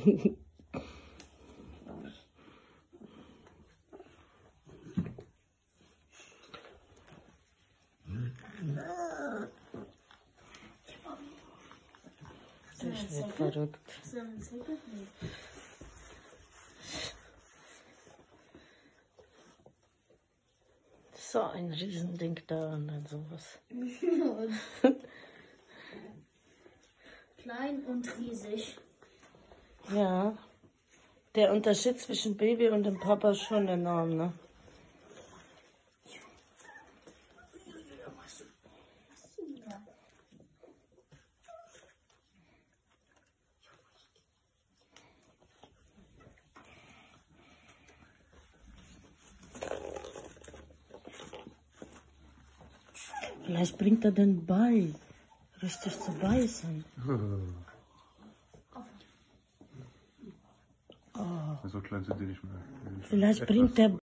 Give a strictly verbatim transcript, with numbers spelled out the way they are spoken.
Das wird verrückt. So ein Riesending da und dann sowas. Klein und riesig. Ja, der Unterschied zwischen Baby und dem Papa ist schon enorm, ne? Vielleicht bringt er den bei, richtig zu beißen. Oh. So klein sind die nicht mehr. Vielleicht bringt der